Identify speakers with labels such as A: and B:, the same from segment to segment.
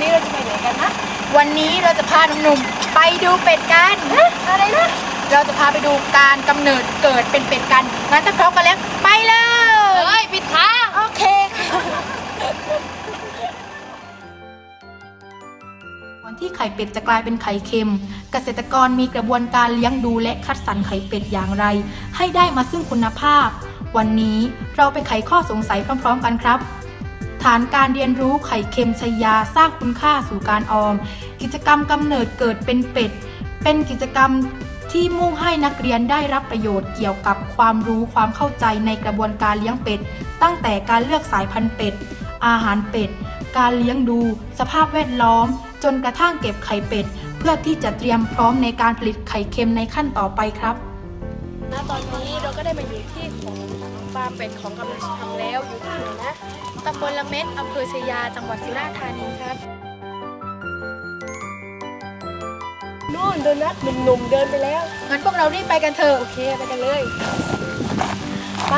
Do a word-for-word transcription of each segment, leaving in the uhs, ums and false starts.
A: นี้เราจะไปไหนกันนะ
B: วันนี้เราจะพาหนุ่มๆไปดูเป็ดกัน
A: อะไรนะ
B: เราจะพาไปดูการกำเนิดเกิดเป็นเป็ดกันงั้นถ้าพร้อมกันแล้วไปเลย
A: เฮ้ยปิดทาง
B: โอเคก่อนที่ไข่เป็ดจะกลายเป็นไข่เค็มเกษตรกรมีกระบวนการเลี้ยงดูและคัดสรรไข่เป็ดอย่างไรให้ได้มาซึ่งคุณภาพวันนี้เราไปไขข้อสงสัยพร้อมๆกันครับฐานการเรียนรู้ไข่เค็มชัยยาสร้างคุณค่าสู่การออมกิจกรรมกำเนิดเกิดเป็นเป็ดเป็นกิจกรรมที่มุ่งให้นักเรียนได้รับประโยชน์เกี่ยวกับความรู้ความเข้าใจในกระบวนการเลี้ยงเป็ดตั้งแต่การเลือกสายพันธุ์เป็ดอาหารเป็ดการเลี้ยงดูสภาพแวดล้อมจนกระทั่งเก็บไข่เป็ดเพื่อที่จะเตรียมพร้อมในการผลิตไข่เค็มในขั้นต่อไปครับ
A: ณตอนนี้เราก็ได้มาอยู่ที่ของฟาร์มเป็ดของกำนันทำแล้วอยู่ที่ไหนนะ
B: ตำบลละเม็ดอำเภอชยาจังหวัดสุราษฎร์ธานีครับ
A: นู่นโดนัทหนุ่มๆเดินไปแล้ว
B: งั้นพวกเรารีบไปกันเถอะ
A: โอเคไปกันเลยไป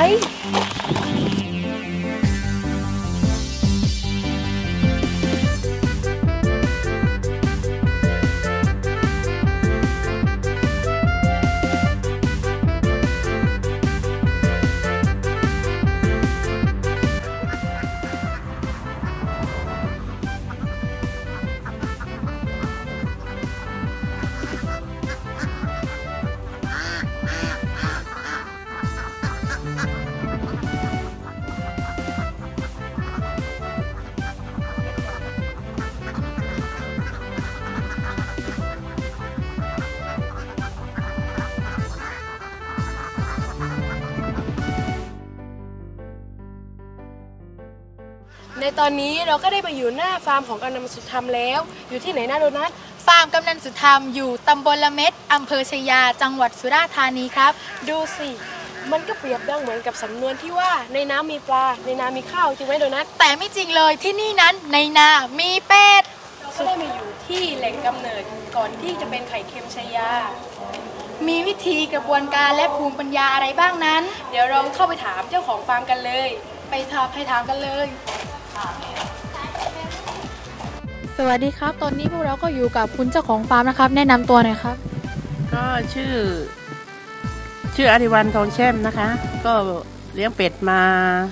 A: ในตอนนี้เราก็ได้มาอยู่หน้าฟาร์มของกำนันสุธรรมแล้วอยู่ที่ไหนนะโดนัท
B: ฟาร์มกำนันสุธรรมอยู่ตำบลละเม็ดอำเภอชยาจังหวัดสุราษฎร์ธานีครับ
A: ดูสิมันก็เปรียบดังเหมือนกับสำนวนที่ว่าในน้ำมีปลาในนามีข้าวจริงไหมโดนัท
B: แต่ไม่จริงเลยที่นี่นั้นในนามีเป็ด
A: เราก็ได้มาอยู่ที่แหล่งกำเนิดก่อนที่จะเป็นไข่เค็มชยา
B: มีวิธีกระบวนการและภูมิปัญญาอะไรบ้างนั้น
A: เดี๋ยวเราเข้าไปถามเจ้าของฟาร์มกันเลย
B: ไปถามให้ถามกันเลยสวัสดีครับตอนนี้พวกเราก็อยู่กับคุณเจ้าของฟาร์มนะครับแนะนำตัวหน่อยครับ
C: ก็ชื่อชื่ออริวันทองแช่มนะคะก็เลี้ยงเป็ดมา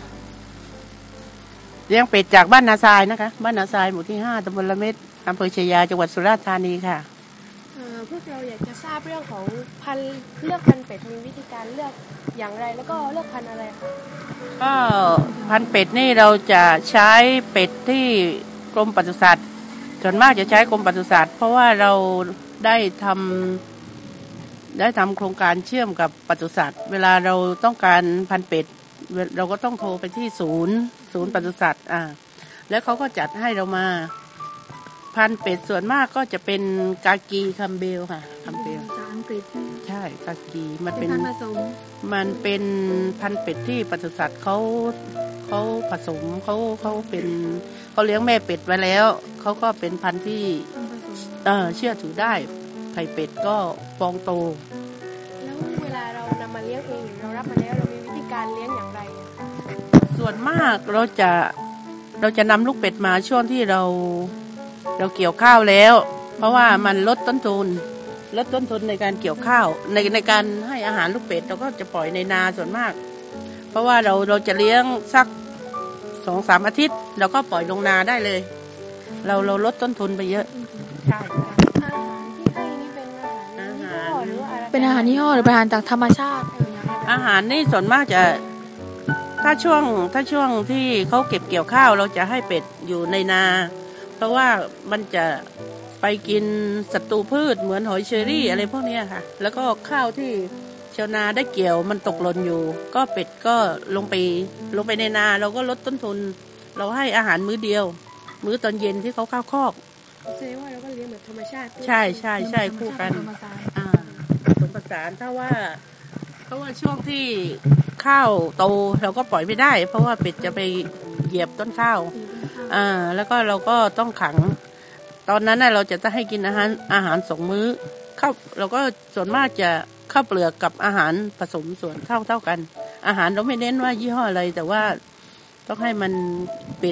C: เลี้ยงเป็ดจากบ้านนาทรายนะคะบ้านนาทรายหมู่ที่ห้าตำบลละเม็ดอำเภอชยาจังหวัดสุราษฎร์ธานีค่ะ
A: พวกเราอยากจะทราบเรื่องของพันธุ์เลือกพันธุ์เป็ดมีวิธีการเลือกอย่างไรแล้วก็เลือกพันธุ์อะไรคะ
C: ก็พันธุ์เป็ดนี่เราจะใช้เป็ดที่กรมปศุสัตว์ส่วนมากจะใช้กรมปศุสัตว์เพราะว่าเราได้ทำได้ทำโครงการเชื่อมกับปศุสัตว์เวลาเราต้องการพันธุ์เป็ดเราก็ต้องโทรไปที่ศูนย์ศูนย์ปศุสัตว์อ่าแล้วเขาก็จัดให้เรามาพันธุ์เป็ดส่วนมากก็จะเป็นกากีคัมเบลค่ะคัมเบล
B: จากอังกฤษ
C: ใช่กากีมันเป็น
B: พันธุ์ผสม
C: มันเป็นพันธุ์เป็ดที่ปศุสัตว์เขาเขาผสมเขาเขาเป็นเขาเลี้ยงแม่เป็ดไว้แล้วเขาก็เป็นพันธุ์ที่เออเชื่อถือได้ไข่เป็ดก็ฟองโต
A: แล้วเวลาเรานำมาเลี้ยงเองหรือเรารับมาแล้วเรามีวิธีการเลี้ยงอย่างไร
C: ส่วนมากเราจะเราจะนำลูกเป็ดมาช่วงที่เราเราเกี่ยวข้าวแล้วเพราะว่ามันลดต้นทุนลดต้นทุนในการเกี่ยวข้าวในในการให้อาหารลูกเป็ดเราก็จะปล่อยในนาส่วนมากเพราะว่าเราเราจะเลี้ยงสักสองสามอาทิตย์เราก็ปล่อยลงนาได้เลยเราเราลดต้นทุนไปเยอะใช่
A: อาหารที่ให้นี่เป็นอาหารยี่ห้อหรือว่าอะไร
B: เป็นอาหารยี่ห้อหรือเป็นอาหารจากธรรมชาติ
C: อาหารนี่ส่วนมากจะถ้าช่วงถ้าช่วงที่เขาเก็บเกี่ยวข้าวเราจะให้เป็ดอยู่ในนาเพราะว่ามันจะไปกินศัตรูพืชเหมือนหอยเชอรี่อะไรพวกนี้ค่ะแล้วก็ข้าวที่ชาวนาได้เกี่ยวมันตกหล่นอยู่ก็เป็ดก็ลงไปลงไปในนาเราก็ลดต้นทุนเราให้อาหารมื้อเดียวมื้อตอนเย็นที่เขาเข้าคอก
A: แสดงว่าเราก็เลี้ยงแบบธรรมชาติ
C: ใช่ใช่ใช่คู่กันอ่าผสมผสานถ้าว่าเพราะว่าช่วงที่ข้าวโตเราก็ปล่อยไม่ได้เพราะว่าเป็ดจะไปเหยียบต้นข้าวอ่าแล้วก็เราก็ต้องขังตอนนั้นน่ะเราจะต้องให้กินอาหารอาหารสองมื้อข้าวเราก็ส่วนมากจะข้าวเปลือกกับอาหารผสมส่วนเท่าเท่ากันอาหารเราไม่เน้นว่ายี่ห้ออะไรแต่ว่าต้องให้มันเป็ด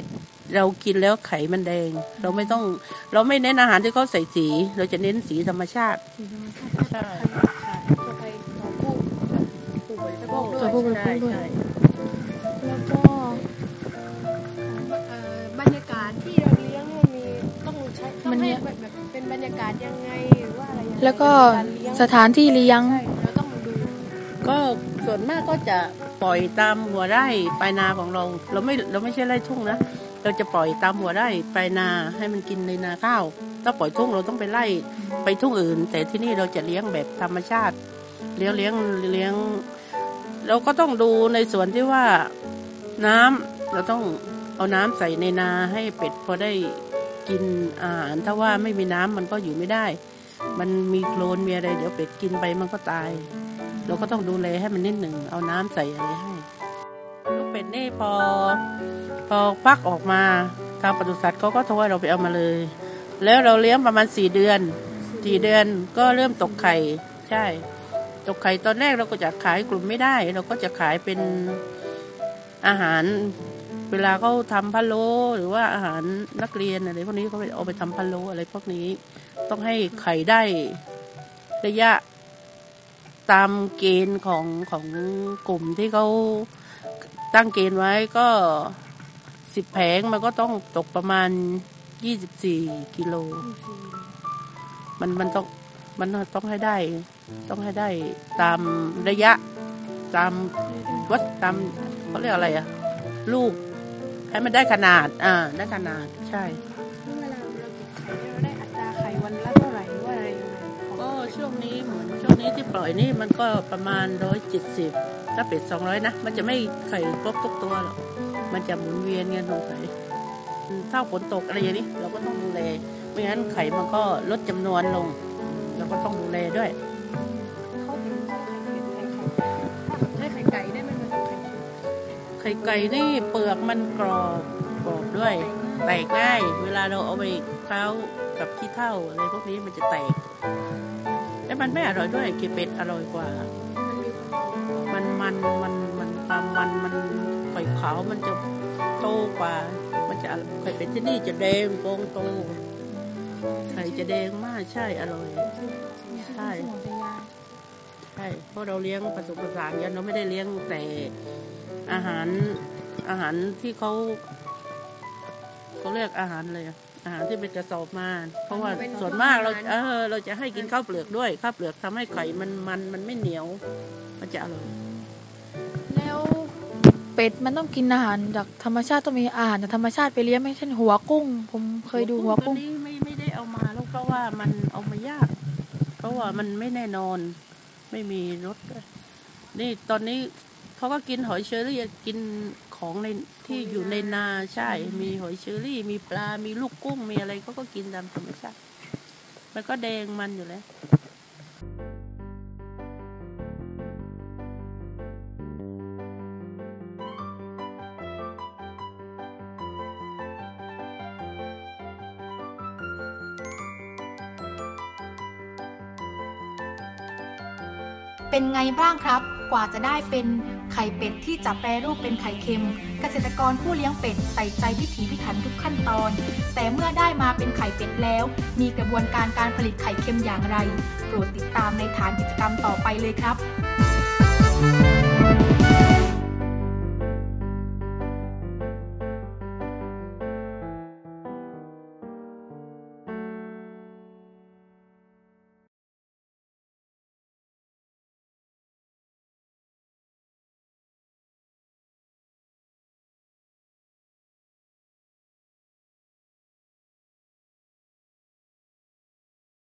C: เรากินแล้วไข่มันแดงเราไม่ต้องเราไม่เน้นอาหารที่เขาใส่สีเราจะเน้นสีธรรมชาติ
A: สีธรรมชาติใช่ตัวไปของผู้ผู้บริโภคด้วย
B: ตัวผู้บริโภคด้วย
C: ใช่
A: แล้วก็เอ่อบรรยากาศที่เราเลี้ยงเนี่ยมีต้องใช้ต้องให้แบบแบบเป็นบรรยากาศยังไงหรือว่าอะไรยังไง
B: แล้วก็
A: ในารเลี้ยง
B: สถานที่เลี้ยง
A: ใช่เราต้องดู
C: ก็ส่วนมากก็จะปล่อยตามหัวไร่ปลายนาของเรา เราไม่เราไม่ใช่ไร่ทุ่งนะเราจะปล่อยตามหัวไร่ปลายนาให้มันกินในนาข้าวถ้าปล่อยทุ่งเราต้องไปไล่ไปทุ่งอื่น แต่ที่นี่เราจะเลี้ยงแบบธรรมชาติเลี้ยงเลี้ยงเลี้ยงเราก็ต้องดูในส่วนที่ว่าน้ำเราต้องเอาน้ำใส่ในนาให้เป็ดพอได้กินอาหารถ้าว่าไม่มีน้ำมันก็อยู่ไม่ได้ มันมีโคลนมีอะไรเดี๋ยวเป็ดกินไปมันก็ตายเราก็ต้องดูแลให้มันนิดหนึ่งเอาน้ำใส่อะไรให้ลูกเป็ดนี่พอพอฟักออกมาทางปศุสัตว์เขาก็โทรให้เราไปเอามาเลย แล้วเราเลี้ยงประมาณสี่เดือนสี่เดือนก็เริ่มตกไข่ใช่ตกไข่ตอนแรกเราก็จะขายกลุ่มไม่ได้เราก็จะขายเป็นอาหารเวลาเขาทำพะโล้หรือว่าอาหารนักเรียนอะไรพวกนี้เขาไปเอาไปทำพะโล้อะไรพวกนี้ต้องให้ไข่ได้ระยะตามเกณฑ์ของของกลุ่มที่เขาตั้งเกณฑ์ไว้ก็สิบแผงมันก็ต้องตกประมาณยี่สิบสี่กิโลมันมันต้องมันต้องให้ได้ต้องให้ได้ตามระยะตามวัดตามเขาเรียกอะไรอะลูกให้มันได้ขนาดอ่าได้ขนาดใช่
A: เวลาเราเก็บไข่เนี่ยเราได้อัตราไข่วันละเท่าไหร่หรือว่าอะไรยังไงของ
C: ก็ช่วงนี้เหมือนช่วงนี้ที่ปล่อยนี่มันก็ประมาณร้อยเจ็ดสิบถ้าเป็ดสองร้อยนะมันจะไม่ไข่ครบทุกตัวหรอกมันจะหมุนเวียนกันลงไปถ้าฝนตกอะไรอย่างนี้เราก็ต้องดูแลไม่งั้นไข่มันก็ลดจำนวนลงเราก็ต้องดูแลด้วย
A: เขาถึงต้องไข่เป็ดไข่ไข่ถ้าให้ไข่ไก่ได้ไหมมันต้องไข่เป็ด
C: ไข่ไก่นี่เปลือกมันกรอบกรอบด้วยแตกง่ายเวลาเราเอาไปเคล้ากับขี้เถ้าอะไรพวกนี้มันจะแตกแล้วมันไม่อร่อยด้วยไข่เป็ดอร่อยกว่ามันมันมันมันความมันมันไข่ขาวมันจะโตกว่ามันจะไข่เป็ดที่นี่จะแดงโปงโตไข่จะแดงมากใช่อร่อยใช่ใช่เพราะเราเลี้ยงผสมผสานกันเราไม่ได้เลี้ยงแต่อาหารอาหารที่เขาเขาเรียกอาหารเลยอาหารที่เป็นกระสอบมาเพราะว่าส่วนมากเราเออเราจะให้กินข้าวเปลือกด้วยข้าวเปลือกทำให้ไข่มันมันมันไม่เหนียวมันจะอร่อย
B: แล้วเป็ดมันต้องกินอาหารจากธรรมชาติต้องมีอาหารจากธรรมชาติไปเลี้ยงไม่เช่นหัวกุ้งผมเคยดูหัวกุ้ง
C: ตัวนี้ไม่ไม่ได้เอามาแล้วเพราะว่ามันเอามายากเพราะว่ามันไม่แน่นอนไม่มีรสด้วยนี่ตอนนี้เขาก็กินหอยเชอรี่กินของในที่อยู่ในนาใช่มีหอยเชอรี่มีปลามีลูกกุ้งมีอะไรเขาก็กินตามธรรมชาติมันก็แดงมันอยู่แล้ว
B: เป็นไงบ้างครับกว่าจะได้เป็นไข่เป็ดที่จะแปรรูปเป็นไข่เค็มเกษตรกรผู้เลี้ยงเป็ดใส่ใจพิถีพิถันทุกขั้นตอนแต่เมื่อได้มาเป็นไข่เป็ดแล้วมีกระบวนการการผลิตไข่เค็มอย่างไรโปรดติดตามในฐานกิจกรรมต่อไปเลยครับ